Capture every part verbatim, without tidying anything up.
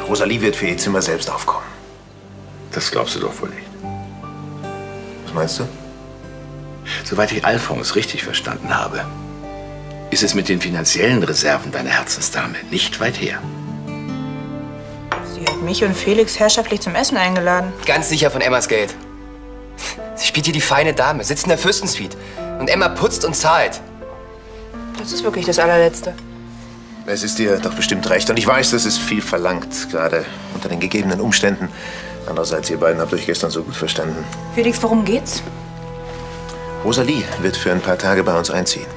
Rosalie wird für ihr Zimmer selbst aufkommen. Das glaubst du doch wohl nicht. Was meinst du? Soweit ich Alphons richtig verstanden habe, ist es mit den finanziellen Reserven deiner Herzensdame nicht weit her. Sie hat mich und Felix herrschaftlich zum Essen eingeladen. Ganz sicher von Emmas Geld. Sie spielt hier die feine Dame, sitzt in der Fürstensuite. Und Emma putzt und zahlt. Das ist wirklich das allerletzte. Es ist dir doch bestimmt recht. Und ich weiß, das ist viel verlangt, gerade unter den gegebenen Umständen. Andererseits, ihr beiden habt euch gestern so gut verstanden. Felix, worum geht's? Rosalie wird für ein paar Tage bei uns einziehen.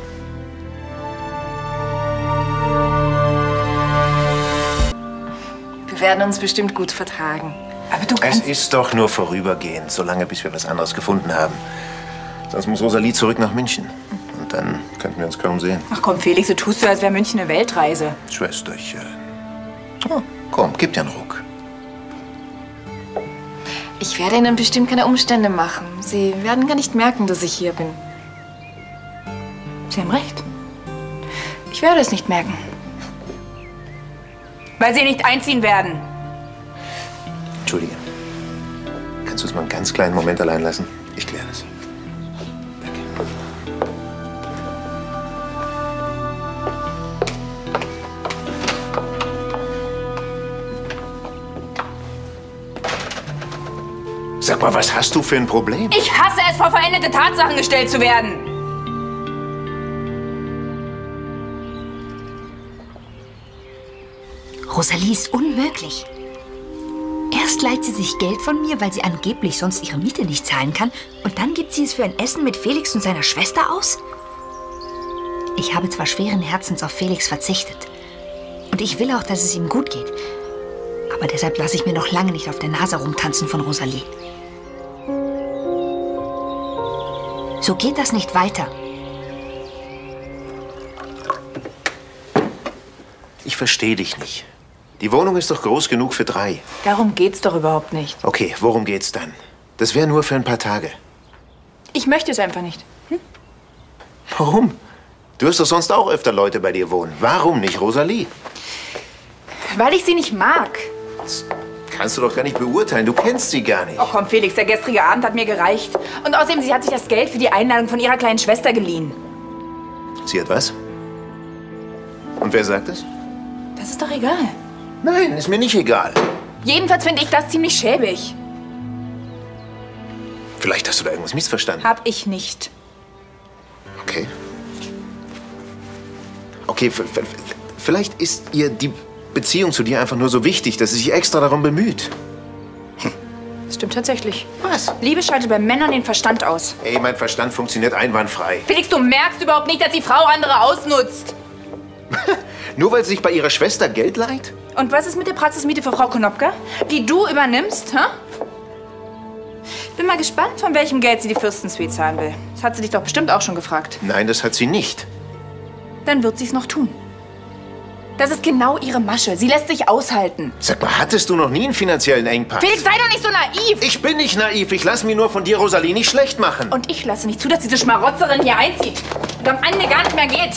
Wir werden uns bestimmt gut vertragen. Aber du kannst... Es ist doch nur vorübergehend, solange bis wir was anderes gefunden haben. Sonst muss Rosalie zurück nach München. Und dann könnten wir uns kaum sehen. Ach komm, Felix, du tust so, als wäre München eine Weltreise. Schwesterchen. Oh, komm, gib dir einen Ruck. Ich werde Ihnen bestimmt keine Umstände machen. Sie werden gar nicht merken, dass ich hier bin. Sie haben recht. Ich werde es nicht merken. Weil Sie nicht einziehen werden. Entschuldige. Kannst du es mal einen ganz kleinen Moment allein lassen? Ich kläre das. Danke. Sag mal, was hast du für ein Problem? Ich hasse es, vor veränderte Tatsachen gestellt zu werden. Rosalie ist unmöglich. Erst leiht sie sich Geld von mir, weil sie angeblich sonst ihre Miete nicht zahlen kann. Und dann gibt sie es für ein Essen mit Felix und seiner Schwester aus? Ich habe zwar schweren Herzens auf Felix verzichtet. Und ich will auch, dass es ihm gut geht. Aber deshalb lasse ich mir noch lange nicht auf der Nase rumtanzen von Rosalie. So geht das nicht weiter. Ich verstehe dich nicht. Die Wohnung ist doch groß genug für drei. Darum geht's doch überhaupt nicht. Okay, worum geht's dann? Das wäre nur für ein paar Tage. Ich möchte es einfach nicht. Hm? Warum? Du hast doch sonst auch öfter Leute bei dir wohnen. Warum nicht Rosalie? Weil ich sie nicht mag. Das kannst du doch gar nicht beurteilen. Du kennst sie gar nicht. Oh komm, Felix, der gestrige Abend hat mir gereicht. Und außerdem, sie hat sich das Geld für die Einladung von ihrer kleinen Schwester geliehen. Sie hat was? Und wer sagt es? Das ist doch egal. Nein, ist mir nicht egal. Jedenfalls finde ich das ziemlich schäbig. Vielleicht hast du da irgendwas missverstanden. Hab ich nicht. Okay. Okay, vielleicht ist ihr die Beziehung zu dir einfach nur so wichtig, dass sie sich extra darum bemüht. Das stimmt tatsächlich. Was? Liebe schaltet bei Männern den Verstand aus. Ey, mein Verstand funktioniert einwandfrei. Felix, du merkst überhaupt nicht, dass die Frau andere ausnutzt. Nur weil sie sich bei ihrer Schwester Geld leiht? Und was ist mit der Praxismiete für Frau Konopka, die du übernimmst, hä? Bin mal gespannt, von welchem Geld sie die Fürstensuite zahlen will. Das hat sie dich doch bestimmt auch schon gefragt. Nein, das hat sie nicht. Dann wird sie es noch tun. Das ist genau ihre Masche. Sie lässt sich aushalten. Sag mal, hattest du noch nie einen finanziellen Engpass? Felix, sei doch nicht so naiv! Ich bin nicht naiv. Ich lass mir nur von dir, Rosalie, nicht schlecht machen. Und ich lasse nicht zu, dass diese Schmarotzerin hier einzieht. Und am Ende gar nicht mehr geht.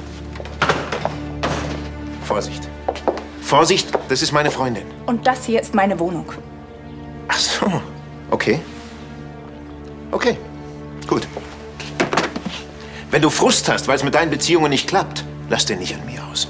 Vorsicht. Vorsicht, das ist meine Freundin. Und das hier ist meine Wohnung. Ach so. Okay. Okay. Gut. Wenn du Frust hast, weil es mit deinen Beziehungen nicht klappt, lass den nicht an mir aus.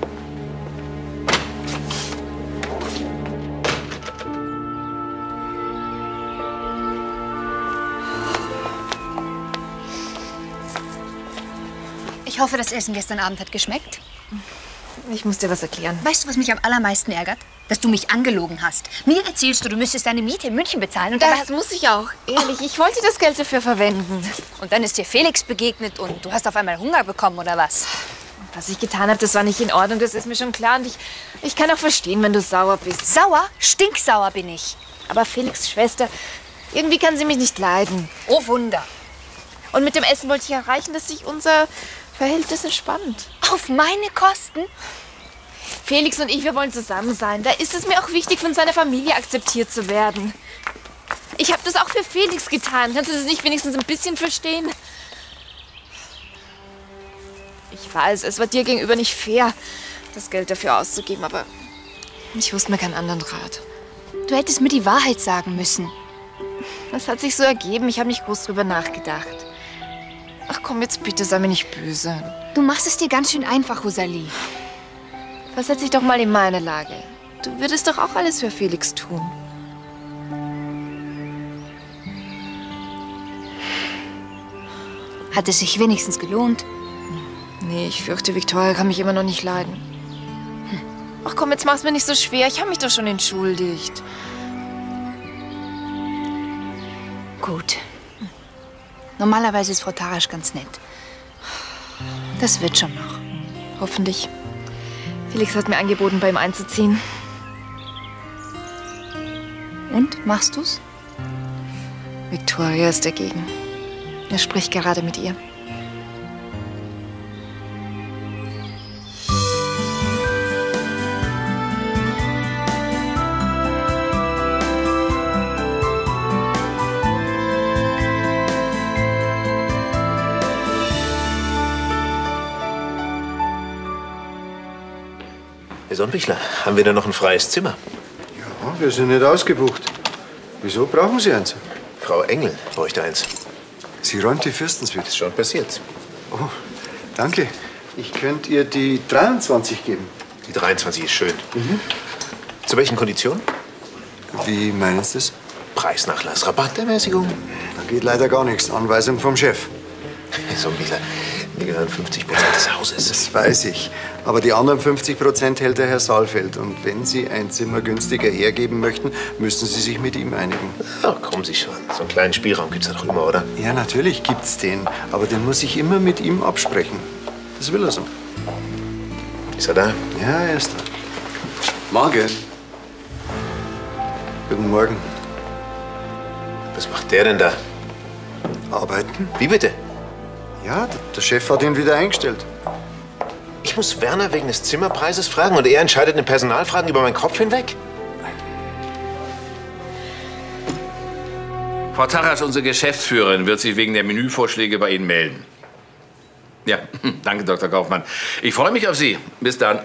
Ich hoffe, das Essen gestern Abend hat geschmeckt. Ich muss dir was erklären. Weißt du, was mich am allermeisten ärgert? Dass du mich angelogen hast. Mir erzählst du, du müsstest deine Miete in München bezahlen. Und Das dabei... muss ich auch. Ehrlich, ich wollte das Geld dafür verwenden. Und dann ist dir Felix begegnet und du hast auf einmal Hunger bekommen, oder was? Was ich getan habe, das war nicht in Ordnung. Das ist mir schon klar. Und ich, ich kann auch verstehen, wenn du sauer bist. Sauer? Stinksauer bin ich. Aber Felix' Schwester, irgendwie kann sie mich nicht leiden. Oh Wunder. Und mit dem Essen wollte ich erreichen, dass sich unser Verhältnis entspannt. Auf meine Kosten? Felix und ich, wir wollen zusammen sein. Da ist es mir auch wichtig, von seiner Familie akzeptiert zu werden. Ich habe das auch für Felix getan. Kannst du das nicht wenigstens ein bisschen verstehen? Ich weiß, es war dir gegenüber nicht fair, das Geld dafür auszugeben, aber Ich wusste mir keinen anderen Rat. Du hättest mir die Wahrheit sagen müssen. Das hat sich so ergeben. Ich habe nicht groß drüber nachgedacht. Ach komm, jetzt bitte, sei mir nicht böse. Du machst es dir ganz schön einfach, Rosalie. Versetz dich doch mal in meine Lage. Du würdest doch auch alles für Felix tun. Hat es sich wenigstens gelohnt? Nee, ich fürchte, Victoria kann mich immer noch nicht leiden. Hm. Ach komm, jetzt mach's mir nicht so schwer. Ich habe mich doch schon entschuldigt. Gut. Normalerweise ist Frau Tarasch ganz nett. Das wird schon noch. Hoffentlich. Felix hat mir angeboten, bei ihm einzuziehen. Und, machst du's? Victoria ist dagegen. Er spricht gerade mit ihr. Herr Sonnenbichler, haben wir da noch ein freies Zimmer? Ja, wir sind nicht ausgebucht. Wieso brauchen Sie eins? Frau Engel bräuchte eins. Sie räumt die Fürstensuite. Ist schon passiert. Oh, danke. Ich könnte ihr die dreiundzwanzig geben. Die dreiundzwanzig ist schön. Mhm. Zu welchen Konditionen? Wie meinen Sie das? Preisnachlass, Rabattermäßigung. Da geht leider gar nichts. Anweisung vom Chef. Herr Sonnenbichler, mir gehören fünfzig Prozent des Hauses. Das weiß ich. Aber die anderen fünfzig Prozent hält der Herr Saalfeld. Und wenn Sie ein Zimmer günstiger hergeben möchten, müssen Sie sich mit ihm einigen. Ach, kommen Sie schon. So einen kleinen Spielraum gibt's ja doch immer, oder? Ja, natürlich gibt's den. Aber den muss ich immer mit ihm absprechen. Das will er so. Ist er da? Ja, er ist da. Morgen. Guten Morgen. Was macht der denn da? Arbeiten? Wie bitte? Ja, der Chef hat ihn wieder eingestellt. Ich muss Werner wegen des Zimmerpreises fragen und er entscheidet in Personalfragen über meinen Kopf hinweg? Frau Tarasch, unsere Geschäftsführerin, wird sich wegen der Menüvorschläge bei Ihnen melden. Ja, danke, Doktor Kaufmann. Ich freue mich auf Sie. Bis dann.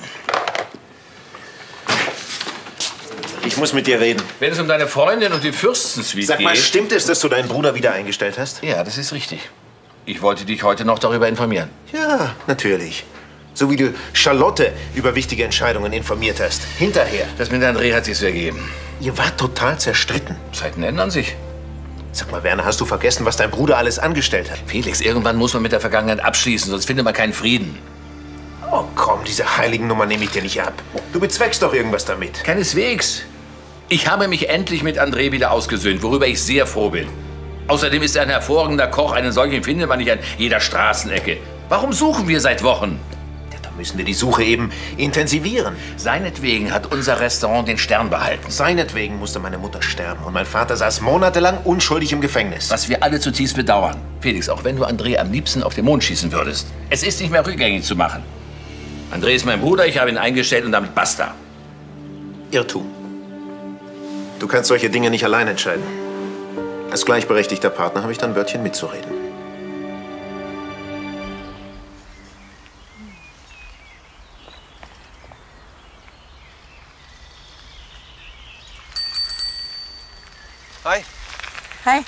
Ich muss mit dir reden. Wenn es um deine Freundin und die Fürstensuite Sag mal, geht... stimmt es, dass du deinen Bruder wieder eingestellt hast? Ja, das ist richtig. Ich wollte dich heute noch darüber informieren. Ja, natürlich. So wie du Charlotte über wichtige Entscheidungen informiert hast. Hinterher. Das mit André hat sich's ergeben. Ihr wart total zerstritten. Zeiten ändern sich. Sag mal, Werner, hast du vergessen, was dein Bruder alles angestellt hat? Felix, irgendwann muss man mit der Vergangenheit abschließen, sonst findet man keinen Frieden. Oh komm, diese heiligen Nummer nehme ich dir nicht ab. Du bezweckst doch irgendwas damit. Keineswegs. Ich habe mich endlich mit André wieder ausgesöhnt, worüber ich sehr froh bin. Außerdem ist er ein hervorragender Koch. Einen solchen findet man nicht an jeder Straßenecke. Warum suchen wir seit Wochen? Ja, da müssen wir die Suche eben intensivieren. Seinetwegen hat unser Restaurant den Stern behalten. Seinetwegen musste meine Mutter sterben und mein Vater saß monatelang unschuldig im Gefängnis. Was wir alle zutiefst bedauern. Felix, auch wenn du André am liebsten auf den Mond schießen würdest. Es ist nicht mehr rückgängig zu machen. André ist mein Bruder, ich habe ihn eingestellt und damit basta. Irrtum. Du kannst solche Dinge nicht allein entscheiden. Als gleichberechtigter Partner habe ich dann ein Wörtchen mitzureden. Hi. Hi.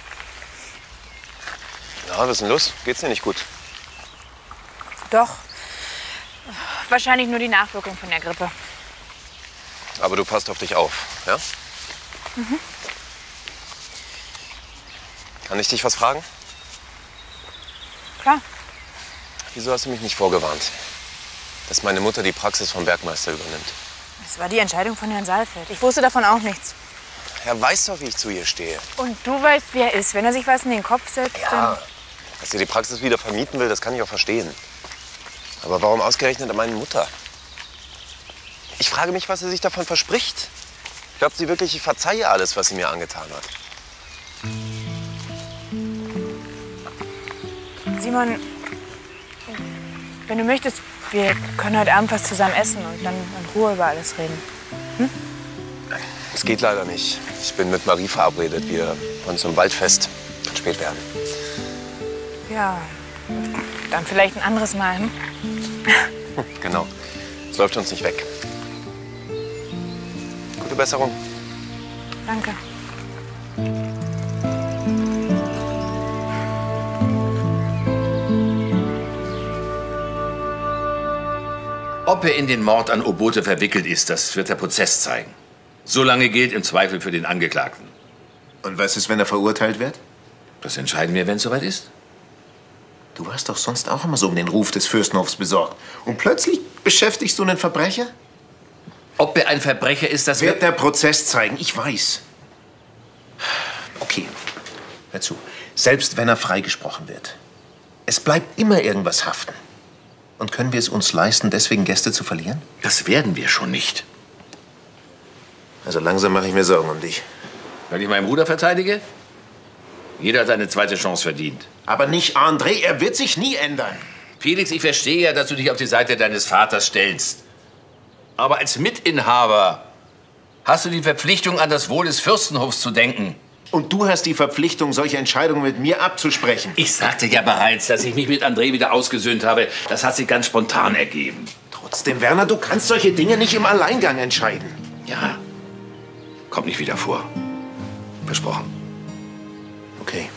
Na, was ist denn los? Geht's dir nicht gut? Doch. Wahrscheinlich nur die Nachwirkung von der Grippe. Aber du passt auf dich auf, ja? Mhm. Kann ich dich was fragen? Klar. Wieso hast du mich nicht vorgewarnt, dass meine Mutter die Praxis vom Bergmeister übernimmt? Das war die Entscheidung von Herrn Saalfeld. Ich wusste davon auch nichts. Er weiß doch, wie ich zu ihr stehe. Und du weißt, wie er ist. Wenn er sich was in den Kopf setzt, Ja, dann... dass sie die Praxis wieder vermieten will, das kann ich auch verstehen. Aber warum ausgerechnet an meine Mutter? Ich frage mich, was sie sich davon verspricht. Glaubt sie wirklich, ich verzeihe alles, was sie mir angetan hat? Simon, wenn du möchtest, wir können heute Abend was zusammen essen und dann in Ruhe über alles reden. Hm? Es geht leider nicht. Ich bin mit Marie verabredet. Wir wollen zum Waldfest. Kann spät werden. Ja, dann vielleicht ein anderes Mal. Hm? Genau. Es läuft uns nicht weg. Besserung. Danke. Ob er in den Mord an Obote verwickelt ist, das wird der Prozess zeigen. Solange gilt im Zweifel für den Angeklagten. Und was ist, wenn er verurteilt wird? Das entscheiden wir, wenn es soweit ist. Du warst doch sonst auch immer so um den Ruf des Fürstenhofs besorgt. Und plötzlich beschäftigst du einen Verbrecher? Ob er ein Verbrecher ist, das wird der Prozess zeigen. Ich weiß. Okay, hör zu. Selbst wenn er freigesprochen wird, es bleibt immer irgendwas haften. Und können wir es uns leisten, deswegen Gäste zu verlieren? Das werden wir schon nicht. Also langsam mache ich mir Sorgen um dich. Wenn ich meinen Bruder verteidige? Jeder hat eine zweite Chance verdient. Aber nicht André, er wird sich nie ändern. Felix, ich verstehe ja, dass du dich auf die Seite deines Vaters stellst. Aber als Mitinhaber hast du die Verpflichtung, an das Wohl des Fürstenhofs zu denken. Und du hast die Verpflichtung, solche Entscheidungen mit mir abzusprechen. Ich sagte ja bereits, dass ich mich mit André wieder ausgesöhnt habe. Das hat sich ganz spontan ergeben. Trotzdem, Werner, du kannst solche Dinge nicht im Alleingang entscheiden. Ja, kommt nicht wieder vor. Versprochen. Okay.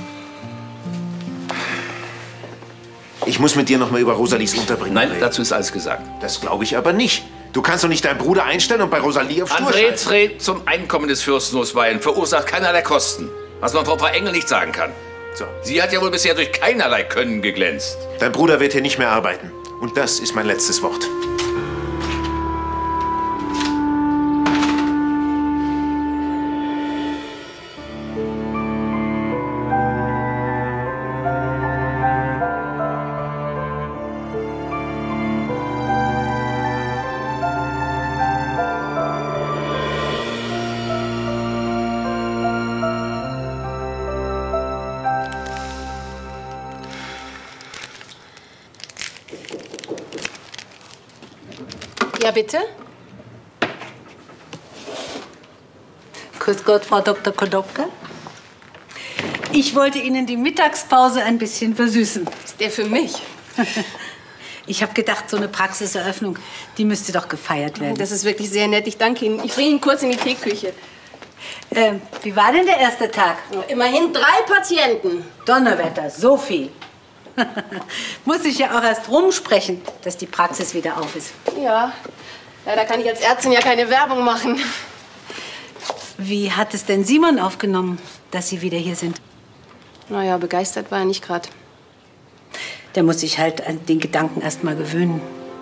Ich muss mit dir noch mal über Rosalies Unterbringung Nein, reden. dazu ist alles gesagt. Das glaube ich aber nicht. Du kannst doch nicht deinen Bruder einstellen und bei Rosalie auf Stur André schalten. trägt zum Einkommen des Fürstenhofs bei und verursacht keinerlei Kosten. Was man Frau Frau Engel nicht sagen kann. So. Sie hat ja wohl bisher durch keinerlei Können geglänzt. Dein Bruder wird hier nicht mehr arbeiten. Und das ist mein letztes Wort. Ja, bitte? Grüß Gott, Frau Doktor Konopka. Ich wollte Ihnen die Mittagspause ein bisschen versüßen. Ist der für mich? Ich habe gedacht, so eine Praxiseröffnung, die müsste doch gefeiert werden. Das ist wirklich sehr nett. Ich danke Ihnen. Ich bringe ihn kurz in die Teeküche. Ähm, wie war denn der erste Tag? Immerhin drei Patienten. Donnerwetter, so viel. Muss ich ja auch erst rumsprechen, dass die Praxis wieder auf ist. Ja, ja, da kann ich als Ärztin ja keine Werbung machen. Wie hat es denn Simon aufgenommen, dass Sie wieder hier sind? Naja, begeistert war er nicht gerade. Der muss sich halt an den Gedanken erst mal gewöhnen.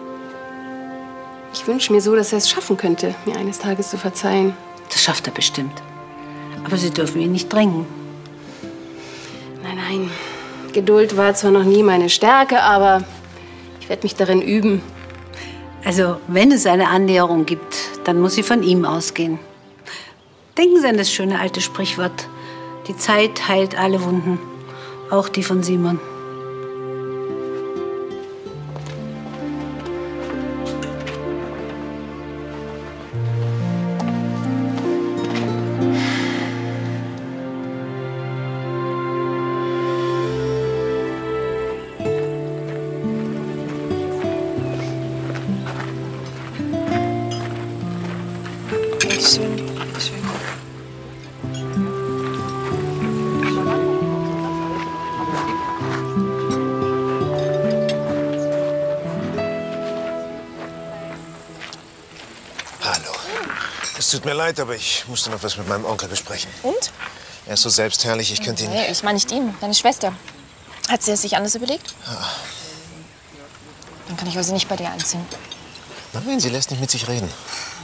Ich wünsche mir so, dass er es schaffen könnte, mir eines Tages zu verzeihen. Das schafft er bestimmt. Aber Sie dürfen ihn nicht drängen. Nein, nein. Geduld war zwar noch nie meine Stärke, aber ich werde mich darin üben. Also, wenn es eine Annäherung gibt, dann muss sie von ihm ausgehen. Denken Sie an das schöne alte Sprichwort. Die Zeit heilt alle Wunden, auch die von Simon. Es tut mir leid, aber ich musste noch was mit meinem Onkel besprechen. Und? Er ist so selbstherrlich, ich könnte ihn... Nee, ich meine nicht ihn, deine Schwester. Hat sie es sich anders überlegt? Ja. Dann kann ich also nicht bei dir einziehen. Nein, sie lässt nicht mit sich reden.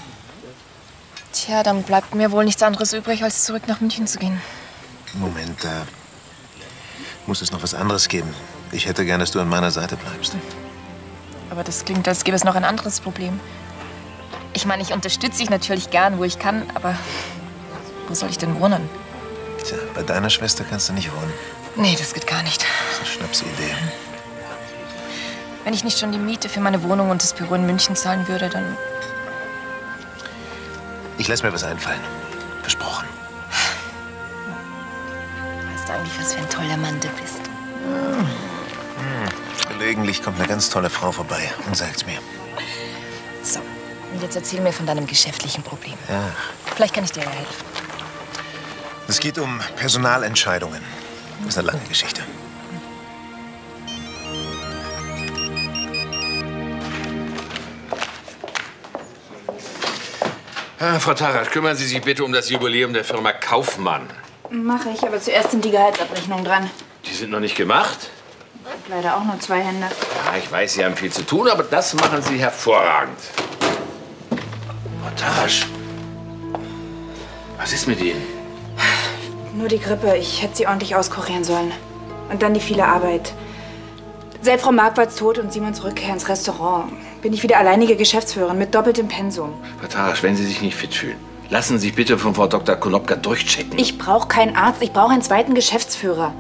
Tja, dann bleibt mir wohl nichts anderes übrig, als zurück nach München zu gehen. Moment, da muss es noch was anderes geben. Ich hätte gern, dass du an meiner Seite bleibst. Aber das klingt, als gäbe es noch ein anderes Problem. Ich meine, ich unterstütze dich natürlich gern, wo ich kann, aber wo soll ich denn wohnen? Tja, bei deiner Schwester kannst du nicht wohnen. Nee, das geht gar nicht. Das ist eine Schnapsidee. Wenn ich nicht schon die Miete für meine Wohnung und das Büro in München zahlen würde, dann... Ich lass mir was einfallen. Versprochen. Weißt du eigentlich, was für ein toller Mann du bist? Hm. Hm. Gelegentlich kommt eine ganz tolle Frau vorbei und sagt's mir. So, Und jetzt erzähl mir von deinem geschäftlichen Problem. Ja. Vielleicht kann ich dir ja helfen. Es geht um Personalentscheidungen. Das ist eine lange Geschichte. Ah, Frau Tarasch, kümmern Sie sich bitte um das Jubiläum der Firma Kaufmann. Mache ich, aber zuerst sind die Gehaltsabrechnungen dran. Die sind noch nicht gemacht? Ich hab leider auch nur zwei Hände. Ja, ich weiß, Sie haben viel zu tun, aber das machen Sie hervorragend. Frau Tarasch, was ist mit Ihnen? Nur die Grippe. Ich hätte sie ordentlich auskurieren sollen. Und dann die viele Arbeit. Seit Frau Marquards Tod und Simons Rückkehr ins Restaurant bin ich wieder alleinige Geschäftsführerin mit doppeltem Pensum. Frau Tarasch, wenn Sie sich nicht fit fühlen, lassen Sie sich bitte von Frau Doktor Konopka durchchecken. Ich brauche keinen Arzt, ich brauche einen zweiten Geschäftsführer.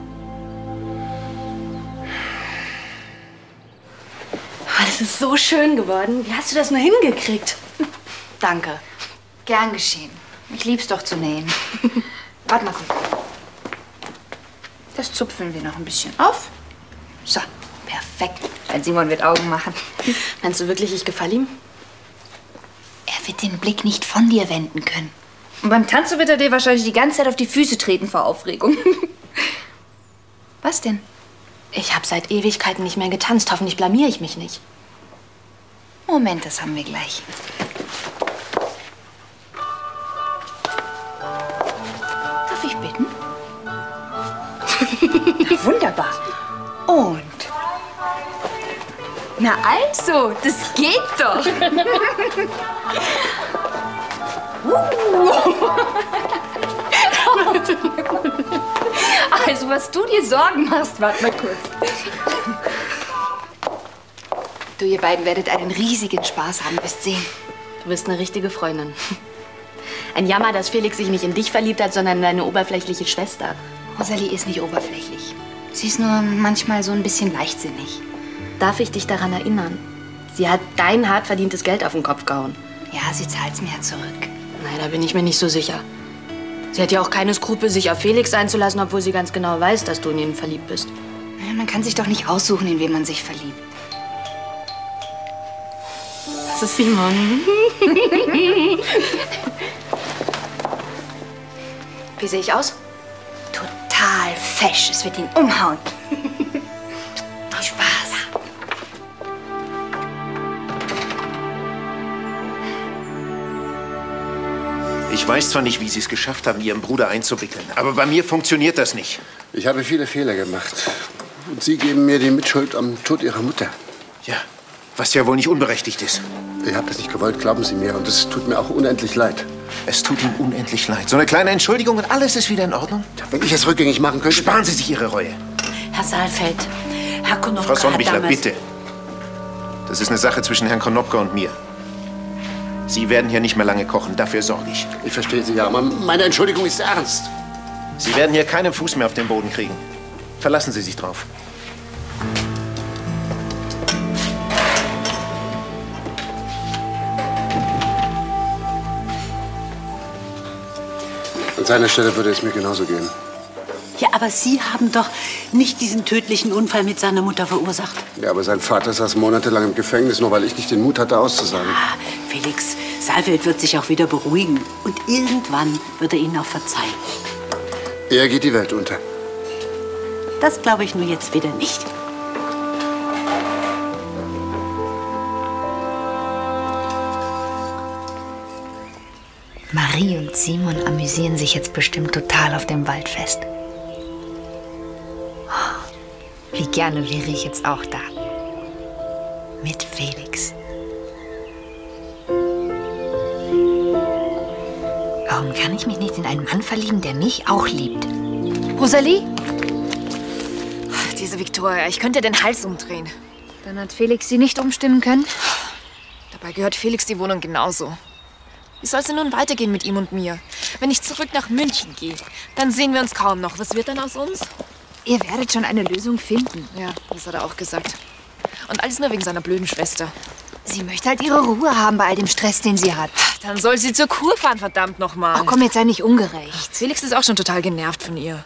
Oh, das ist so schön geworden. Wie hast du das nur hingekriegt? Danke. Gern geschehen. Ich lieb's doch zu nähen. Warte mal kurz. Das zupfen wir noch ein bisschen auf. So, perfekt. Mein Simon wird Augen machen. Meinst du wirklich, ich gefalle ihm? Er wird den Blick nicht von dir wenden können. Und beim Tanzen wird er dir wahrscheinlich die ganze Zeit auf die Füße treten vor Aufregung. Was denn? Ich habe seit Ewigkeiten nicht mehr getanzt. Hoffentlich blamier ich mich nicht. Moment, das haben wir gleich. Darf ich bitten? Na, wunderbar. Und? Na also, das geht doch. Also, was du dir Sorgen machst, warte mal kurz. Du, ihr beiden werdet einen riesigen Spaß haben, wirst sehen. Du bist eine richtige Freundin. Ein Jammer, dass Felix sich nicht in dich verliebt hat, sondern in deine oberflächliche Schwester. Rosalie ist nicht oberflächlich. Sie ist nur manchmal so ein bisschen leichtsinnig. Darf ich dich daran erinnern? Sie hat dein hart verdientes Geld auf den Kopf gehauen. Ja, sie zahlt's mir zurück. Nein, da bin ich mir nicht so sicher. Sie hat ja auch keine Skrupel, sich auf Felix einzulassen, obwohl sie ganz genau weiß, dass du in ihn verliebt bist. Ja, man kann sich doch nicht aussuchen, in wen man sich verliebt. Das ist Simon. Wie sehe ich aus? Total fesch. Es wird ihn umhauen. Viel Spaß. Ich weiß zwar nicht, wie Sie es geschafft haben, Ihren Bruder einzuwickeln, aber bei mir funktioniert das nicht. Ich habe viele Fehler gemacht. Und Sie geben mir die Mitschuld am Tod Ihrer Mutter. Ja, was ja wohl nicht unberechtigt ist. Ich habe das nicht gewollt, glauben Sie mir. Und es tut mir auch unendlich leid. Es tut ihm unendlich leid. So eine kleine Entschuldigung und alles ist wieder in Ordnung? Ja, wenn ich es rückgängig machen könnte... Sparen Sie sich Ihre Reue. Herr Saalfeld, Herr Konopka Frau Sonnenbichler, hat damals... bitte. Das ist eine Sache zwischen Herrn Konopka und mir. Sie werden hier nicht mehr lange kochen, dafür sorge ich. Ich verstehe Sie ja, aber meine Entschuldigung ist ernst. Sie werden hier keinen Fuß mehr auf den Boden kriegen. Verlassen Sie sich drauf. An seiner Stelle würde es mir genauso gehen. Ja, aber Sie haben doch nicht diesen tödlichen Unfall mit seiner Mutter verursacht. Ja, aber sein Vater saß monatelang im Gefängnis, nur weil ich nicht den Mut hatte, auszusagen. Ah, Felix, Saalfeld wird sich auch wieder beruhigen. Und irgendwann wird er Ihnen auch verzeihen. Er geht die Welt unter. Das glaube ich nur jetzt wieder nicht. Marie und Simon amüsieren sich jetzt bestimmt total auf dem Waldfest. Oh, wie gerne wäre ich jetzt auch da. Mit Felix. Warum kann ich mich nicht in einen Mann verlieben, der mich auch liebt? Rosalie? Diese Viktoria, ich könnte den Hals umdrehen. Dann hat Felix sie nicht umstimmen können? Dabei gehört Felix die Wohnung genauso. Wie soll es denn nun weitergehen mit ihm und mir? Wenn ich zurück nach München gehe, dann sehen wir uns kaum noch. Was wird dann aus uns? Ihr werdet schon eine Lösung finden. Ja, das hat er auch gesagt. Und alles nur wegen seiner blöden Schwester. Sie möchte halt ihre Ruhe haben bei all dem Stress, den sie hat. Dann soll sie zur Kur fahren, verdammt nochmal. Ach komm, jetzt sei nicht ungerecht. Felix ist auch schon total genervt von ihr.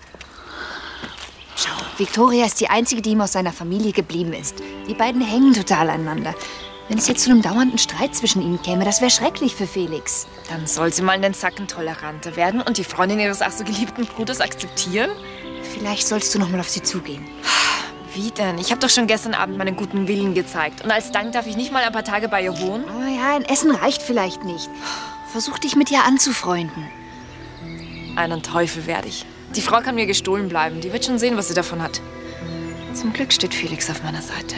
Schau, Viktoria ist die Einzige, die ihm aus seiner Familie geblieben ist. Die beiden hängen total aneinander. Wenn es jetzt zu einem dauernden Streit zwischen ihnen käme, das wäre schrecklich für Felix. Dann soll sie mal einen Zacken toleranter werden und die Freundin ihres ach so geliebten Bruders akzeptieren? Vielleicht sollst du noch mal auf sie zugehen. Wie denn? Ich habe doch schon gestern Abend meinen guten Willen gezeigt. Und als Dank darf ich nicht mal ein paar Tage bei ihr wohnen? Oh ja, ein Essen reicht vielleicht nicht. Versuch dich mit ihr anzufreunden. Einen Teufel werde ich. Die Frau kann mir gestohlen bleiben. Die wird schon sehen, was sie davon hat. Zum Glück steht Felix auf meiner Seite.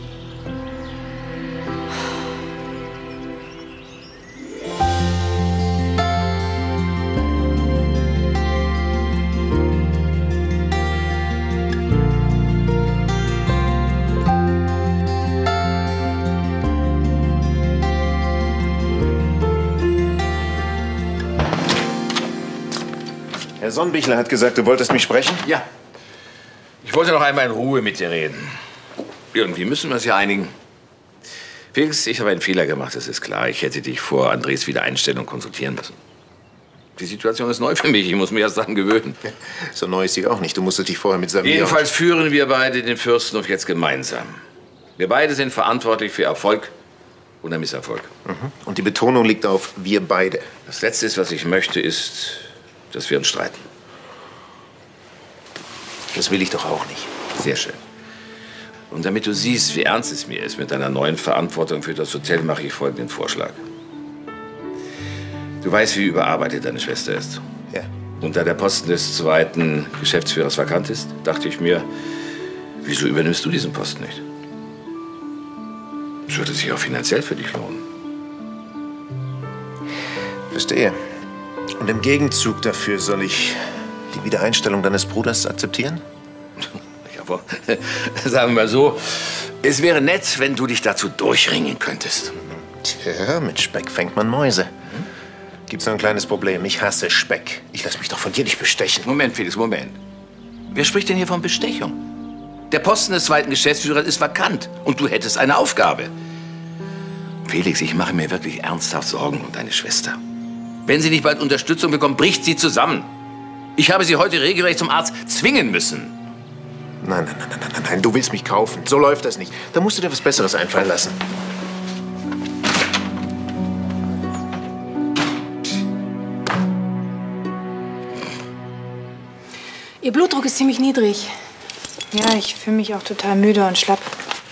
Herr Sonnenbichler hat gesagt, du wolltest mich sprechen? Ja. Ich wollte noch einmal in Ruhe mit dir reden. Irgendwie müssen wir uns ja einigen. Felix, ich habe einen Fehler gemacht, das ist klar. Ich hätte dich vor Andres Wiedereinstellung konsultieren müssen. Die Situation ist neu für mich. Ich muss mich erst daran gewöhnen. So neu ist sie auch nicht. Du musstest dich vorher mit Samir... Jedenfalls führen wir beide den Fürstenhof jetzt gemeinsam. Wir beide sind verantwortlich für Erfolg oder Misserfolg. Mhm. Und die Betonung liegt auf wir beide. Das Letzte, was ich möchte, ist, dass wir uns streiten. Das will ich doch auch nicht. Sehr schön. Und damit du siehst, wie ernst es mir ist mit deiner neuen Verantwortung für das Hotel, mache ich folgenden Vorschlag. Du weißt, wie überarbeitet deine Schwester ist. Ja. Und da der Posten des zweiten Geschäftsführers vakant ist, dachte ich mir, wieso übernimmst du diesen Posten nicht? Es würde sich auch finanziell für dich lohnen. Verstehe. Und im Gegenzug dafür soll ich die Wiedereinstellung deines Bruders akzeptieren? Aber sagen wir mal so, es wäre nett, wenn du dich dazu durchringen könntest. Tja, mit Speck fängt man Mäuse. Gibt's noch ein kleines Problem. Ich hasse Speck. Ich lasse mich doch von dir nicht bestechen. Moment, Felix, Moment. Wer spricht denn hier von Bestechung? Der Posten des zweiten Geschäftsführers ist vakant und du hättest eine Aufgabe. Felix, ich mache mir wirklich ernsthaft Sorgen um deine Schwester. Wenn sie nicht bald Unterstützung bekommt, bricht sie zusammen. Ich habe sie heute regelrecht zum Arzt zwingen müssen. Nein, nein, nein, nein, nein, nein, du willst mich kaufen. So läuft das nicht. Da musst du dir was Besseres einfallen lassen. Ihr Blutdruck ist ziemlich niedrig. Ja, ich fühle mich auch total müde und schlapp.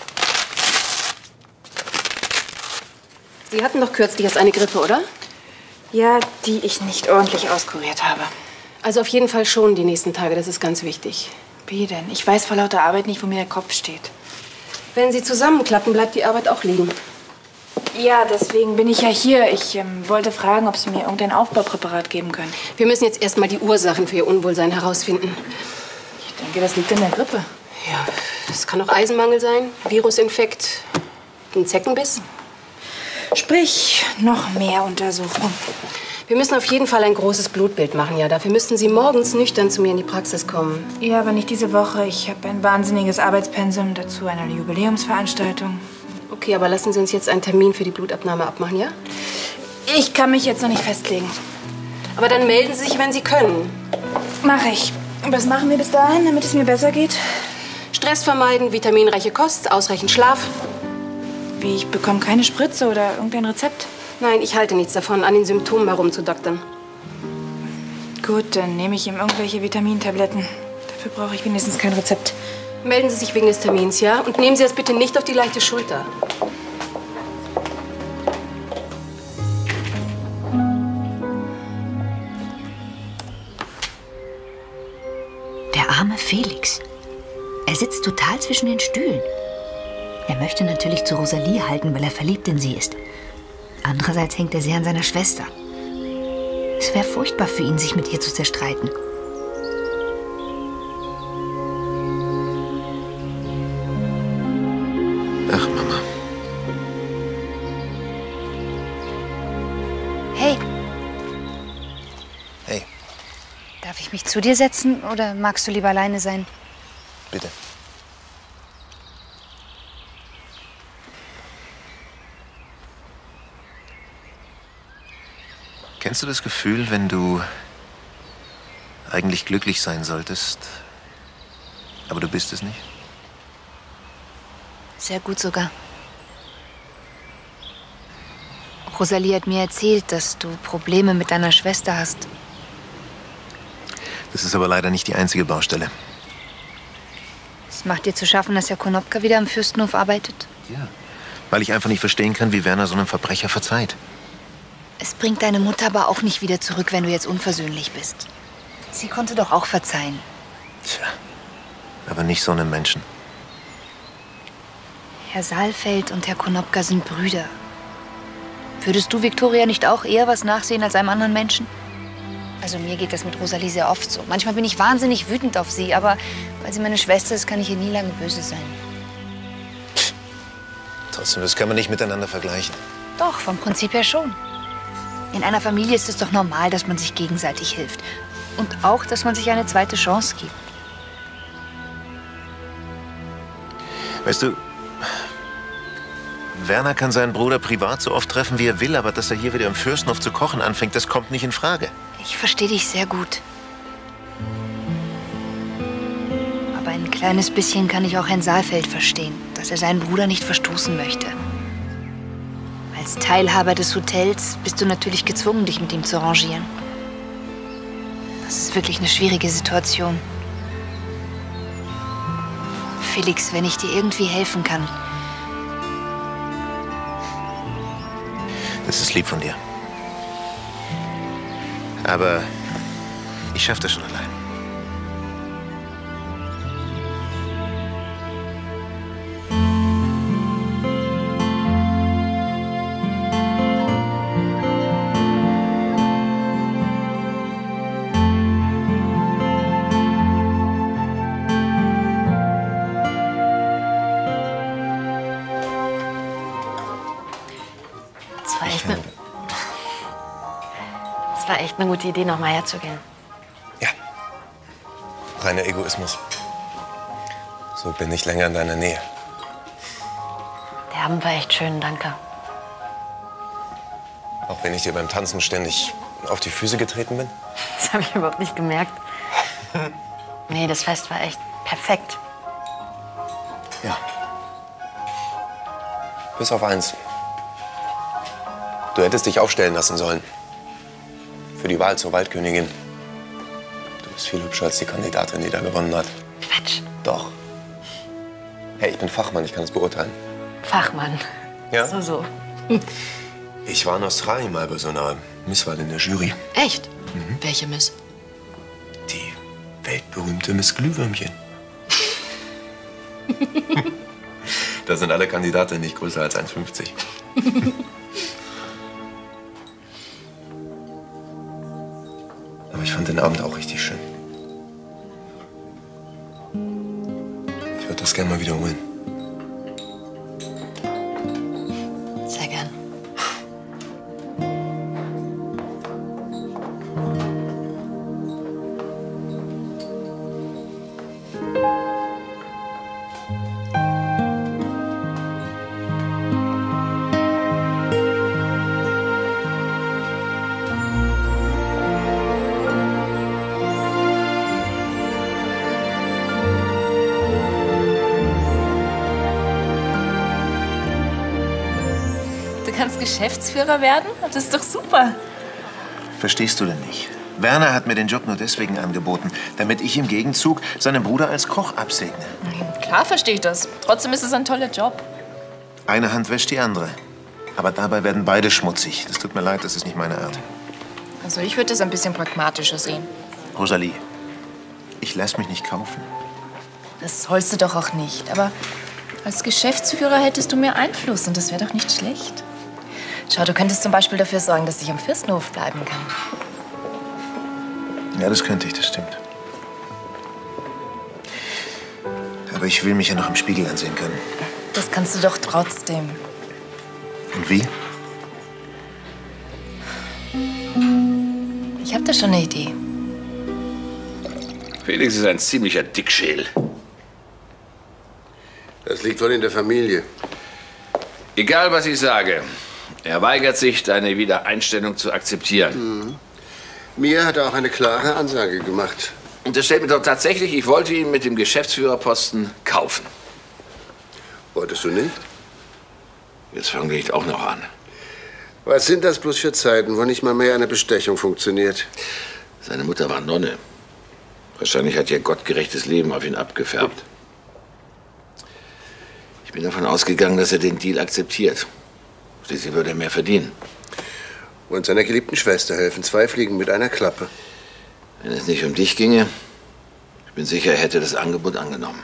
Sie hatten doch kürzlich erst eine Grippe, oder? Ja, die ich nicht ordentlich auskuriert habe. Also auf jeden Fall schon die nächsten Tage, das ist ganz wichtig. Wie denn? Ich weiß vor lauter Arbeit nicht, wo mir der Kopf steht. Wenn Sie zusammenklappen, bleibt die Arbeit auch liegen. Ja, deswegen bin ich ja hier. Ich ähm, wollte fragen, ob Sie mir irgendein Aufbaupräparat geben können. Wir müssen jetzt erst mal die Ursachen für Ihr Unwohlsein herausfinden. Ich denke, das liegt in der Grippe. Ja, das kann auch Eisenmangel sein, Virusinfekt, ein Zeckenbiss. Sprich, noch mehr Untersuchungen. Wir müssen auf jeden Fall ein großes Blutbild machen, ja. Dafür müssten Sie morgens nüchtern zu mir in die Praxis kommen. Ja, aber nicht diese Woche. Ich habe ein wahnsinniges Arbeitspensum, dazu eine Jubiläumsveranstaltung. Okay, aber lassen Sie uns jetzt einen Termin für die Blutabnahme abmachen, ja? Ich kann mich jetzt noch nicht festlegen. Aber dann melden Sie sich, wenn Sie können. Mach ich. Und was machen wir bis dahin, damit es mir besser geht? Stress vermeiden, vitaminreiche Kost, ausreichend Schlaf. Wie, ich bekomme keine Spritze oder irgendein Rezept? Nein, ich halte nichts davon, an den Symptomen herumzudoktern. Gut, dann nehme ich ihm irgendwelche Vitamintabletten. Dafür brauche ich wenigstens kein Rezept. Melden Sie sich wegen des Termins, ja? Und nehmen Sie das bitte nicht auf die leichte Schulter. Der arme Felix. Er sitzt total zwischen den Stühlen. Er möchte natürlich zu Rosalie halten, weil er verliebt in sie ist. Andererseits hängt er sehr an seiner Schwester. Es wäre furchtbar für ihn, sich mit ihr zu zerstreiten. Ach, Mama. Hey. Hey. Darf ich mich zu dir setzen oder magst du lieber alleine sein? Bitte. Kennst du das Gefühl, wenn du eigentlich glücklich sein solltest, aber du bist es nicht? Sehr gut sogar. Rosalie hat mir erzählt, dass du Probleme mit deiner Schwester hast. Das ist aber leider nicht die einzige Baustelle. Es macht dir zu schaffen, dass Herr Konopka wieder am Fürstenhof arbeitet? Ja. Weil ich einfach nicht verstehen kann, wie Werner so einem Verbrecher verzeiht. Es bringt deine Mutter aber auch nicht wieder zurück, wenn du jetzt unversöhnlich bist. Sie konnte doch auch verzeihen. Tja, aber nicht so einem Menschen. Herr Saalfeld und Herr Konopka sind Brüder. Würdest du Viktoria nicht auch eher was nachsehen als einem anderen Menschen? Also mir geht das mit Rosalie sehr oft so. Manchmal bin ich wahnsinnig wütend auf sie, aber weil sie meine Schwester ist, kann ich ihr nie lange böse sein. Trotzdem, das kann man nicht miteinander vergleichen. Doch, vom Prinzip her schon. In einer Familie ist es doch normal, dass man sich gegenseitig hilft. Und auch, dass man sich eine zweite Chance gibt. Weißt du, Werner kann seinen Bruder privat so oft treffen, wie er will, aber dass er hier wieder im Fürstenhof zu kochen anfängt, das kommt nicht in Frage. Ich verstehe dich sehr gut. Aber ein kleines bisschen kann ich auch Herrn Saalfeld verstehen, dass er seinen Bruder nicht verstoßen möchte. Als Teilhaber des Hotels bist du natürlich gezwungen, dich mit ihm zu arrangieren. Das ist wirklich eine schwierige Situation. Felix, wenn ich dir irgendwie helfen kann. Das ist lieb von dir. Aber ich schaffe das schon allein. Es war echt eine, es war echt eine gute Idee, noch mal herzugehen. Reiner Egoismus. So bin ich länger in deiner Nähe. Der Abend war echt schön, danke. Auch wenn ich dir beim Tanzen ständig auf die Füße getreten bin? Das habe ich überhaupt nicht gemerkt. Nee, das Fest war echt perfekt. Ja. Bis auf eins. Du hättest dich aufstellen lassen sollen. Für die Wahl zur Waldkönigin. Du bist viel hübscher als die Kandidatin, die da gewonnen hat. Quatsch. Doch. Hey, ich bin Fachmann, ich kann es beurteilen. Fachmann. Ja? So, so. Ich war in Australien mal bei so einer Misswahl in der Jury. Echt? Mhm. Welche Miss? Die weltberühmte Miss Glühwürmchen. Da sind alle Kandidatinnen nicht größer als eins Komma fünfzig. Aber ich fand den Abend auch richtig schön. Ich würde das gerne mal wiederholen. Sehr gern. Du kannst Geschäftsführer werden? Das ist doch super. Verstehst du denn nicht? Werner hat mir den Job nur deswegen angeboten, damit ich im Gegenzug seinen Bruder als Koch absegne. Klar verstehe ich das. Trotzdem ist es ein toller Job. Eine Hand wäscht die andere. Aber dabei werden beide schmutzig. Das tut mir leid, das ist nicht meine Art. Also ich würde es ein bisschen pragmatischer sehen. Rosalie, ich lass mich nicht kaufen. Das sollst du doch auch nicht. Aber als Geschäftsführer hättest du mehr Einfluss und das wäre doch nicht schlecht. Schau, du könntest zum Beispiel dafür sorgen, dass ich am Fürstenhof bleiben kann. Ja, das könnte ich, das stimmt. Aber ich will mich ja noch im Spiegel ansehen können. Das kannst du doch trotzdem. Und wie? Ich habe da schon eine Idee. Felix ist ein ziemlicher Dickschädel. Das liegt wohl in der Familie. Egal, was ich sage. Er weigert sich, deine Wiedereinstellung zu akzeptieren. Mhm. Mir hat er auch eine klare Ansage gemacht. Und das stellt mir doch tatsächlich, ich wollte ihn mit dem Geschäftsführerposten kaufen. Wolltest du nicht? Jetzt fange ich auch noch an. Was sind das bloß für Zeiten, wo nicht mal mehr eine Bestechung funktioniert? Seine Mutter war Nonne. Wahrscheinlich hat ihr gottgerechtes Leben auf ihn abgefärbt. Ich bin davon ausgegangen, dass er den Deal akzeptiert. Schließlich würde er mehr verdienen. Und seiner geliebten Schwester helfen. Zwei Fliegen mit einer Klappe. Wenn es nicht um dich ginge, ich bin sicher, er hätte das Angebot angenommen.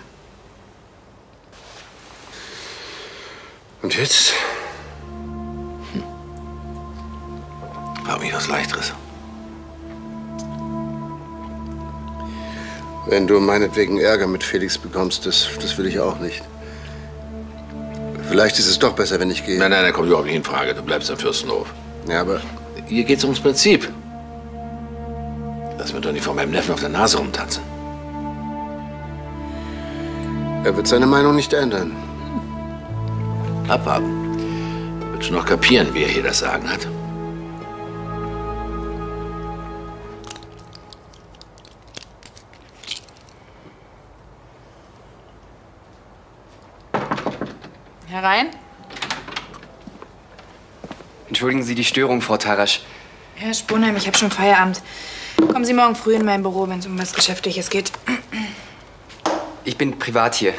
Und jetzt? Hm. Frag mich was Leichteres. Wenn du meinetwegen Ärger mit Felix bekommst, das, das will ich auch nicht. Vielleicht ist es doch besser, wenn ich gehe. Nein, nein, da kommt überhaupt nicht in Frage. Du bleibst am Fürstenhof. Ja, aber... Hier geht's ums Prinzip. Lass mir doch nicht von meinem Neffen auf der Nase rumtanzen. Er wird seine Meinung nicht ändern. Abwarten. Er wird schon noch kapieren, wie er hier das Sagen hat. Herein? Entschuldigen Sie die Störung, Frau Tarasch. Herr Sponheim, ich habe schon Feierabend. Kommen Sie morgen früh in mein Büro, wenn es um was Geschäftliches geht. Ich bin privat hier.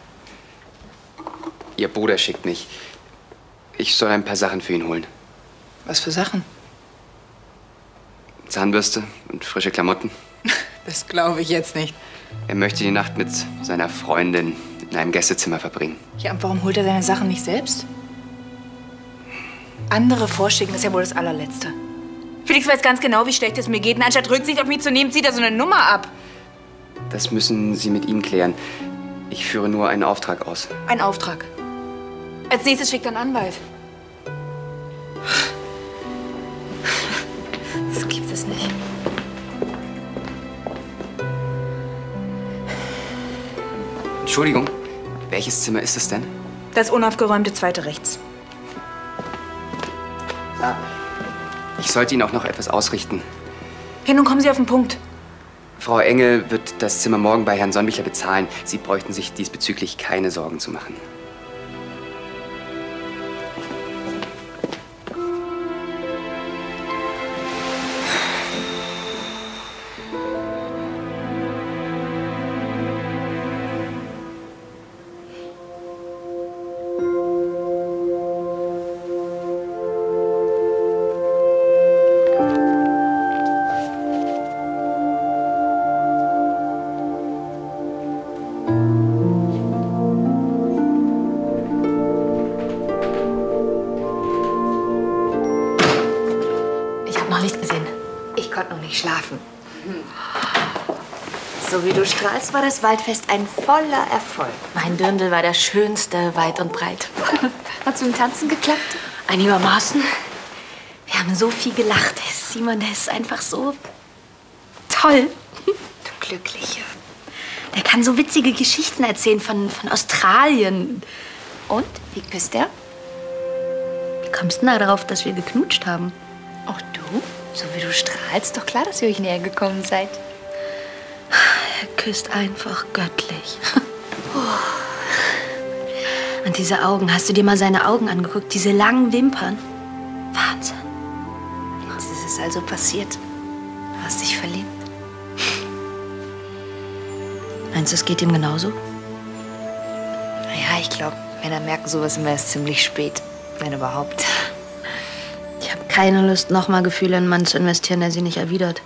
Ihr Bruder schickt mich. Ich soll ein paar Sachen für ihn holen. Was für Sachen? Zahnbürste und frische Klamotten. Das glaube ich jetzt nicht. Er möchte die Nacht mit seiner Freundin in einem Gästezimmer verbringen. Ja, und warum holt er seine Sachen nicht selbst? Andere vorschicken ist ja wohl das allerletzte. Felix weiß ganz genau, wie schlecht es mir geht. Und anstatt Rücksicht auf mich zu nehmen, zieht er so eine Nummer ab. Das müssen Sie mit ihm klären. Ich führe nur einen Auftrag aus. Ein Auftrag. Als nächstes schickt er einen Anwalt. Das gibt es nicht. Entschuldigung, welches Zimmer ist es denn? Das unaufgeräumte zweite rechts. Ich sollte Ihnen auch noch etwas ausrichten. Ja, nun kommen Sie auf den Punkt. Frau Engel wird das Zimmer morgen bei Herrn Sonnbichler bezahlen. Sie bräuchten sich diesbezüglich keine Sorgen zu machen. Schlafen. So wie du strahlst, war das Waldfest ein voller Erfolg. Mein Dirndl war der schönste, weit und breit. Hat's mit dem Tanzen geklappt? Einigermaßen. Wir haben so viel gelacht. Simon, der ist einfach so toll. Du Glückliche. Der kann so witzige Geschichten erzählen von, von Australien. Und? Wie küsst er? Wie kommst du denn da darauf, dass wir geknutscht haben? Auch du? So wie du strahlst, doch klar, dass ihr euch näher gekommen seid. Er küsst einfach göttlich. Und diese Augen, hast du dir mal seine Augen angeguckt? Diese langen Wimpern. Wahnsinn. Jetzt ist es also passiert. Du hast dich verliebt. Meinst du, es geht ihm genauso? Naja, ich glaube, Männer merken sowas immer erst ziemlich spät. Wenn überhaupt. Ich habe keine Lust, nochmal Gefühle in einen Mann zu investieren, der sie nicht erwidert.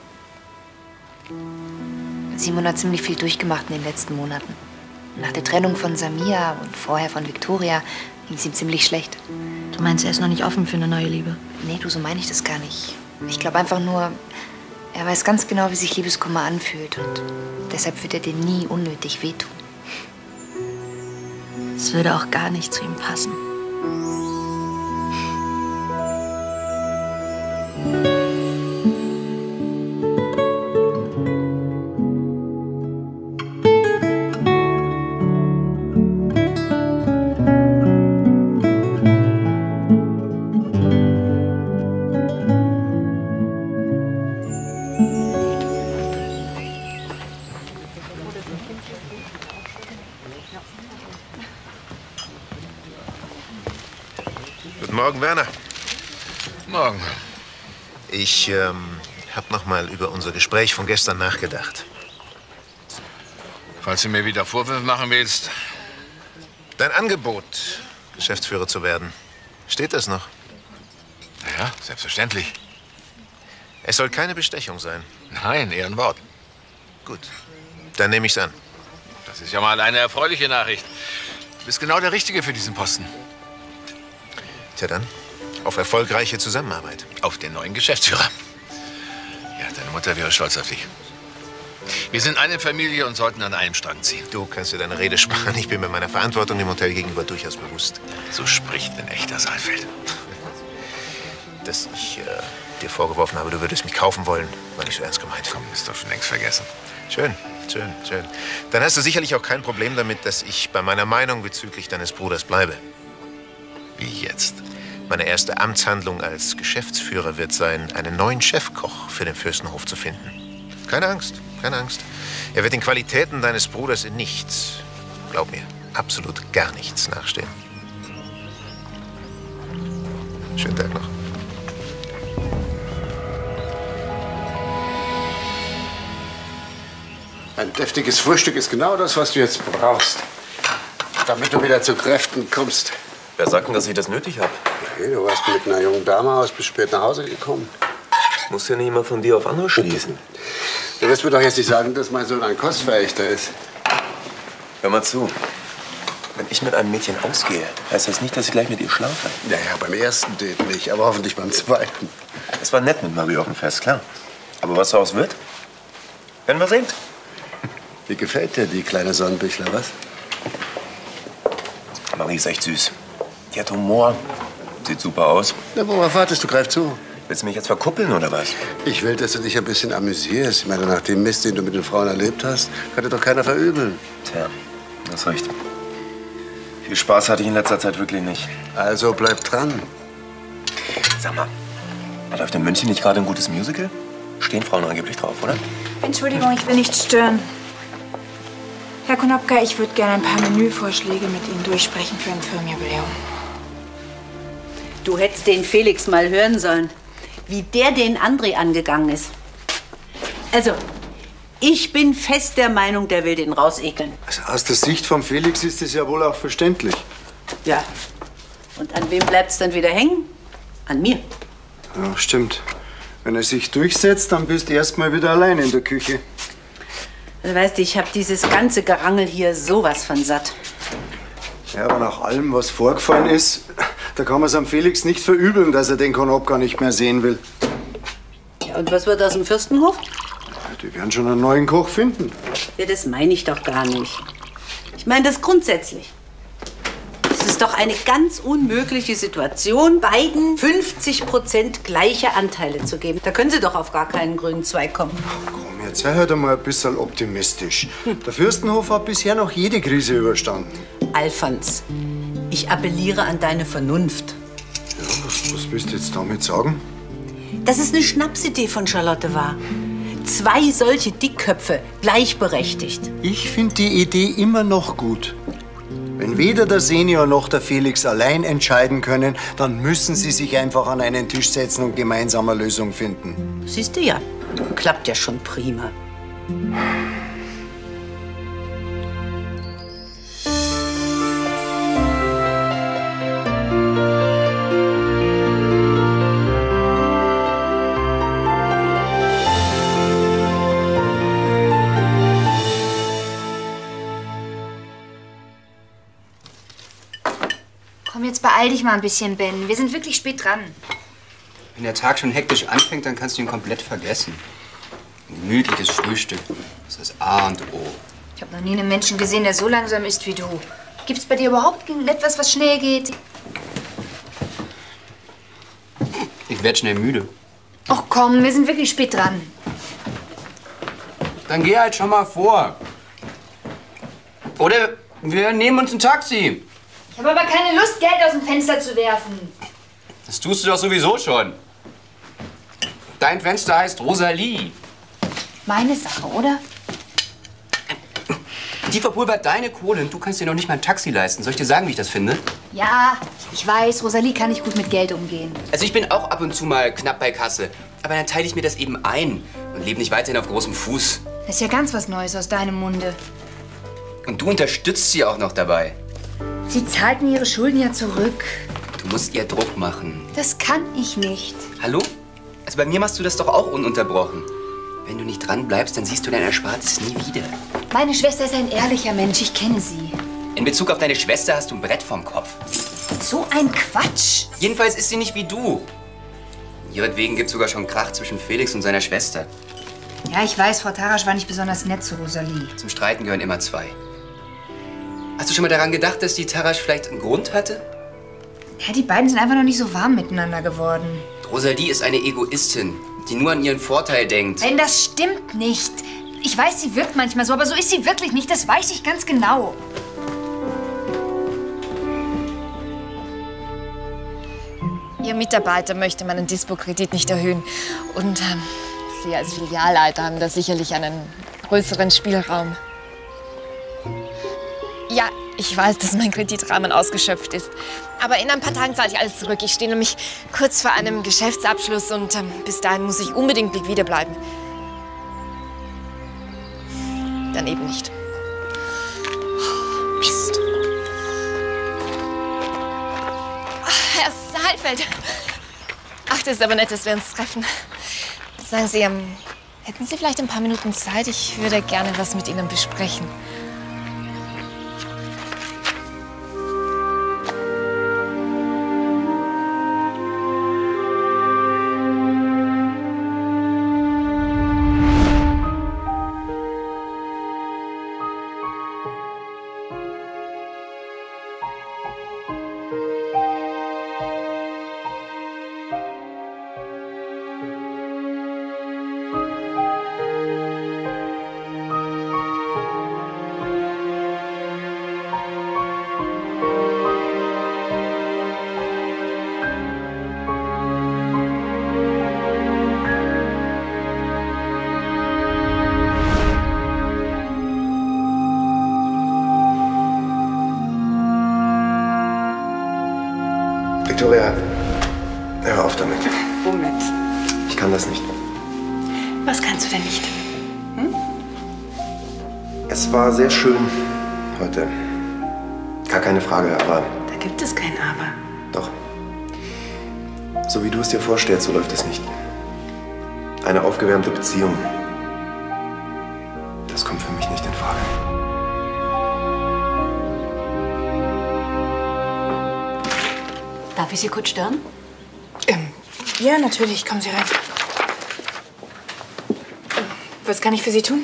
Simon hat ziemlich viel durchgemacht in den letzten Monaten. Nach der Trennung von Samia und vorher von Victoria ging es ihm ziemlich schlecht. Du meinst, er ist noch nicht offen für eine neue Liebe? Nee, du, so meine ich das gar nicht. Ich glaube einfach nur, er weiß ganz genau, wie sich Liebeskummer anfühlt. Und deshalb wird er dir nie unnötig wehtun. Es würde auch gar nicht zu ihm passen. Guten Morgen, Werner. Morgen. Ich ähm, habe noch mal über unser Gespräch von gestern nachgedacht. Falls du mir wieder Vorwürfe machen willst. Dein Angebot, Geschäftsführer zu werden, steht das noch? Ja, selbstverständlich. Es soll keine Bestechung sein. Nein, eher ein Wort. Gut, dann nehme ich's an. Das ist ja mal eine erfreuliche Nachricht. Du bist genau der Richtige für diesen Posten. Tja dann, auf erfolgreiche Zusammenarbeit. Auf den neuen Geschäftsführer. Ja, deine Mutter wäre stolz auf dich. Wir sind eine Familie und sollten an einem Strang ziehen. Du kannst dir deine Rede sparen. Ich bin mir meiner Verantwortung dem Hotel gegenüber durchaus bewusst. So spricht ein echter Saalfeld. Dass ich äh, dir vorgeworfen habe, du würdest mich kaufen wollen, war nicht so ernst gemeint. Komm, ist doch schon längst vergessen. Schön, schön, schön. Dann hast du sicherlich auch kein Problem damit, dass ich bei meiner Meinung bezüglich deines Bruders bleibe. Wie jetzt? Meine erste Amtshandlung als Geschäftsführer wird sein, einen neuen Chefkoch für den Fürstenhof zu finden. Keine Angst, keine Angst. Er wird den Qualitäten deines Bruders in nichts, glaub mir, absolut gar nichts nachstehen. Schönen Tag noch. Ein deftiges Frühstück ist genau das, was du jetzt brauchst, damit du wieder zu Kräften kommst. Wer sagt denn, dass ich das nötig habe? Hey, du warst mit einer jungen Dame aus, bist spät nach Hause gekommen. Ich muss ja nicht immer von dir auf andere schließen. Du wirst mir doch jetzt nicht sagen, dass mein Sohn ein Kostverächter ist. Hör mal zu. Wenn ich mit einem Mädchen ausgehe, heißt das nicht, dass ich gleich mit ihr schlafe. Naja, beim ersten Date nicht, aber hoffentlich beim zweiten. Es war nett mit Marie auf dem Fest, klar. Aber was daraus wird, werden wir sehen. Wie gefällt dir die kleine Sonnenbüchler, was? Marie ist echt süß. Die hat Humor. Sieht super aus. Na, worauf wartest du? Greif zu. Willst du mich jetzt verkuppeln, oder was? Ich will, dass du dich ein bisschen amüsierst. Ich meine, nach dem Mist, den du mit den Frauen erlebt hast, kann dir doch keiner verübeln. Tja, du hast recht. Viel Spaß hatte ich in letzter Zeit wirklich nicht. Also bleib dran. Sag mal, läuft in München nicht gerade ein gutes Musical? Stehen Frauen angeblich drauf, oder? Entschuldigung, ich will nicht stören. Herr Konopka, ich würde gerne ein paar Menüvorschläge mit Ihnen durchsprechen für ein Firmenjubiläum. Du hättest den Felix mal hören sollen, wie der den André angegangen ist. Also, ich bin fest der Meinung, der will den rausekeln. Also aus der Sicht von Felix ist es ja wohl auch verständlich. Ja. Und an wem bleibt's dann wieder hängen? An mir. Ja, stimmt. Wenn er sich durchsetzt, dann bist du erst mal wieder allein in der Küche. Also, weißt du, ich habe dieses ganze Gerangel hier sowas von satt. Ja, aber nach allem, was vorgefallen ist, da kann man es am Felix nicht verübeln, dass er den Konopka nicht mehr sehen will. Ja, und was wird aus dem Fürstenhof? Ja, die werden schon einen neuen Koch finden. Ja, das meine ich doch gar nicht. Ich meine das grundsätzlich. Es ist doch eine ganz unmögliche Situation, beiden fünfzig Prozent gleiche Anteile zu geben. Da können sie doch auf gar keinen grünen Zweig kommen. Komm, jetzt sei halt einmal ein bisschen optimistisch. Der Fürstenhof hat bisher noch jede Krise überstanden. Alfons, ich appelliere an deine Vernunft. Ja, was, was willst du jetzt damit sagen? Dass es eine Schnapsidee von Charlotte war. Zwei solche Dickköpfe, gleichberechtigt. Ich finde die Idee immer noch gut. Wenn weder der Senior noch der Felix allein entscheiden können, dann müssen sie sich einfach an einen Tisch setzen und gemeinsam eine Lösung finden. Siehst du ja, klappt ja schon prima. Komm, jetzt beeil dich mal ein bisschen, Ben. Wir sind wirklich spät dran. Wenn der Tag schon hektisch anfängt, dann kannst du ihn komplett vergessen. Ein gemütliches Frühstück, das ist das A und O. Ich habe noch nie einen Menschen gesehen, der so langsam ist wie du. Gibt's bei dir überhaupt etwas, was schnell geht? Ich werd schnell müde. Ach komm, wir sind wirklich spät dran. Dann geh halt schon mal vor. Oder wir nehmen uns ein Taxi. Ich habe aber keine Lust, Geld aus dem Fenster zu werfen. Das tust du doch sowieso schon. Dein Fenster heißt Rosalie. Meine Sache, oder? Die verpulvert deine Kohle und du kannst dir noch nicht mal ein Taxi leisten. Soll ich dir sagen, wie ich das finde? Ja, ich weiß, Rosalie kann nicht gut mit Geld umgehen. Also ich bin auch ab und zu mal knapp bei Kasse. Aber dann teile ich mir das eben ein und lebe nicht weiterhin auf großem Fuß. Das ist ja ganz was Neues aus deinem Munde. Und du unterstützt sie auch noch dabei. Sie zahlt mir ihre Schulden ja zurück. Du musst ihr Druck machen. Das kann ich nicht. Hallo? Also bei mir machst du das doch auch ununterbrochen. Wenn du nicht dran bleibst, dann siehst du dein Erspartes nie wieder. Meine Schwester ist ein ehrlicher Mensch, ich kenne sie. In Bezug auf deine Schwester hast du ein Brett vorm Kopf. So ein Quatsch. Jedenfalls ist sie nicht wie du. Ihretwegen gibt es sogar schon Krach zwischen Felix und seiner Schwester. Ja, ich weiß, Frau Tarasch war nicht besonders nett zu Rosalie. Zum Streiten gehören immer zwei. Hast du schon mal daran gedacht, dass die Tarasch vielleicht einen Grund hatte? Ja, die beiden sind einfach noch nicht so warm miteinander geworden. Rosalie ist eine Egoistin, die nur an ihren Vorteil denkt. Wenn das stimmt nicht. Ich weiß, sie wirkt manchmal so, aber so ist sie wirklich nicht. Das weiß ich ganz genau. Ihr Mitarbeiter möchte meinen Dispo-Kredit nicht erhöhen. Und ähm, Sie als Filialleiter haben da sicherlich einen größeren Spielraum. Ja, ich weiß, dass mein Kreditrahmen ausgeschöpft ist. Aber in ein paar Tagen zahle ich alles zurück. Ich stehe nämlich kurz vor einem Geschäftsabschluss und ähm, bis dahin muss ich unbedingt liquide bleiben. Dann eben nicht. Oh, Mist. Ach, Herr Saalfeld. Ach, das ist aber nett, dass wir uns treffen. Sagen Sie, ähm, hätten Sie vielleicht ein paar Minuten Zeit? Ich würde gerne was mit Ihnen besprechen. Victoria, hör auf damit. Womit? Ich kann das nicht. Was kannst du denn nicht? Hm? Es war sehr schön heute. Gar keine Frage, aber Da gibt es kein Aber. doch. So wie du es dir vorstellst, so läuft es nicht. Eine aufgewärmte Beziehung, das kommt für mich nicht in Frage. Darf ich Sie kurz stören? Ähm, ja, natürlich. Kommen Sie rein. Was kann ich für Sie tun?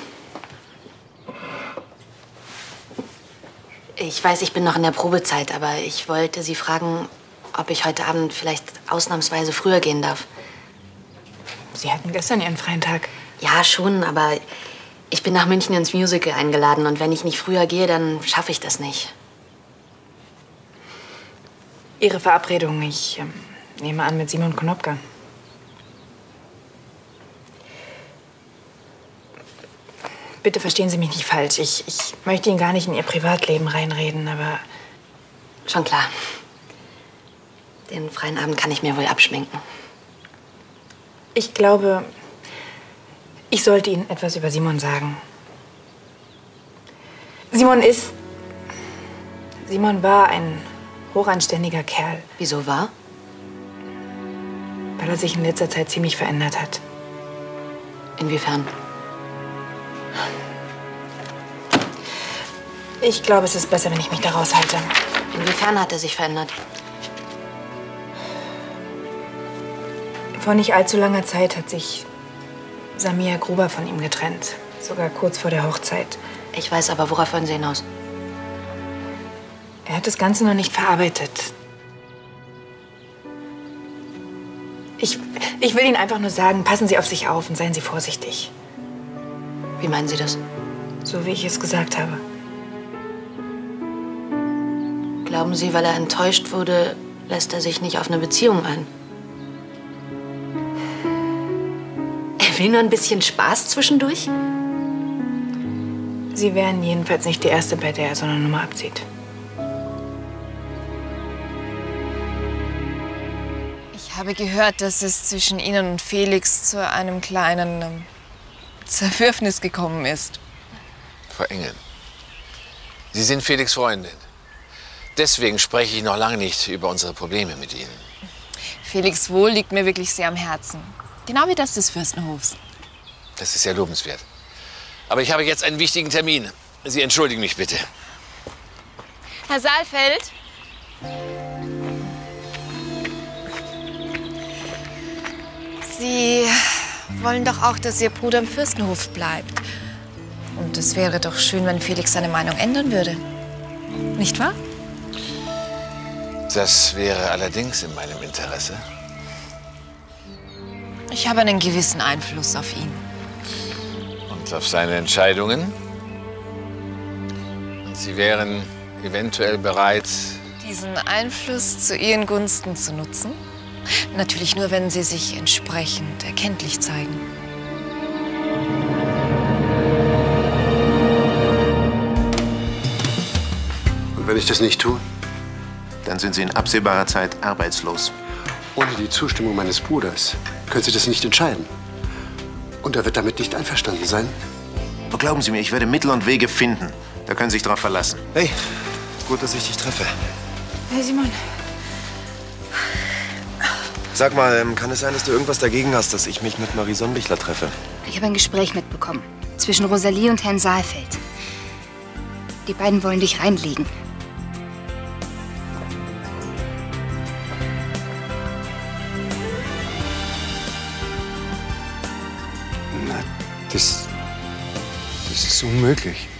Ich weiß, ich bin noch in der Probezeit, aber ich wollte Sie fragen, ob ich heute Abend vielleicht ausnahmsweise früher gehen darf. Sie hatten gestern Ihren freien Tag. Ja, schon, aber ich bin nach München ins Musical eingeladen und wenn ich nicht früher gehe, dann schaffe ich das nicht. Ihre Verabredung, ich ähm, nehme an, mit Simon Konopka. Bitte verstehen Sie mich nicht falsch. Ich, ich möchte Ihnen gar nicht in Ihr Privatleben reinreden, aber... Schon klar. Den freien Abend kann ich mir wohl abschminken. Ich glaube, ich sollte Ihnen etwas über Simon sagen. Simon ist... Simon war ein hochanständiger Kerl. Wieso war? Weil er sich in letzter Zeit ziemlich verändert hat. Inwiefern? Ich glaube, es ist besser, wenn ich mich da raushalte. Inwiefern hat er sich verändert? Vor nicht allzu langer Zeit hat sich Samir Gruber von ihm getrennt. Sogar kurz vor der Hochzeit. Ich weiß aber, worauf wollen Sie hinaus? Er hat das Ganze noch nicht verarbeitet. Ich, ich will Ihnen einfach nur sagen, passen Sie auf sich auf und seien Sie vorsichtig. Wie meinen Sie das? So wie ich es gesagt habe. Glauben Sie, weil er enttäuscht wurde, lässt er sich nicht auf eine Beziehung ein? Er will nur ein bisschen Spaß zwischendurch? Sie wären jedenfalls nicht die Erste, bei der er so eine Nummer abzieht. Ich habe gehört, dass es zwischen Ihnen und Felix zu einem kleinen ähm, Zerwürfnis gekommen ist. Frau Engel, Sie sind Felix' Freundin. Deswegen spreche ich noch lange nicht über unsere Probleme mit Ihnen. Felix' Wohl liegt mir wirklich sehr am Herzen. Genau wie das des Fürstenhofs. Das ist sehr lobenswert. Aber ich habe jetzt einen wichtigen Termin. Sie entschuldigen mich bitte. Herr Saalfeld? Sie wollen doch auch, dass Ihr Bruder im Fürstenhof bleibt. Und es wäre doch schön, wenn Felix seine Meinung ändern würde. Nicht wahr? Das wäre allerdings in meinem Interesse. Ich habe einen gewissen Einfluss auf ihn. Und auf seine Entscheidungen? Und Sie wären eventuell bereit, Diesen Einfluss zu Ihren Gunsten zu nutzen? Natürlich nur, wenn Sie sich entsprechend erkenntlich zeigen. Und wenn ich das nicht tue? Dann sind Sie in absehbarer Zeit arbeitslos. Ohne die Zustimmung meines Bruders können Sie das nicht entscheiden. Und er wird damit nicht einverstanden sein? Aber glauben Sie mir, ich werde Mittel und Wege finden. Da können Sie sich drauf verlassen. Hey, gut, dass ich dich treffe. Hey, Simon. Sag mal, ähm, kann es sein, dass du irgendwas dagegen hast, dass ich mich mit Marie Sonnenbichler treffe? Ich habe ein Gespräch mitbekommen. Zwischen Rosalie und Herrn Saalfeld. Die beiden wollen dich reinlegen. Na, das... das ist unmöglich.